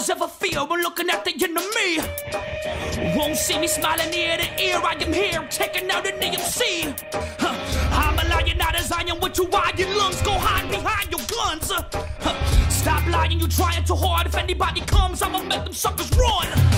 cause ever fear when looking at the enemy. Won't see me smiling ear to ear. I am here taking out an EMC. I'm a lion, not a Zion with your iron lungs. Go hide behind your guns. Stop lying, you trying too hard. If anybody comes, I'ma make them suckers run.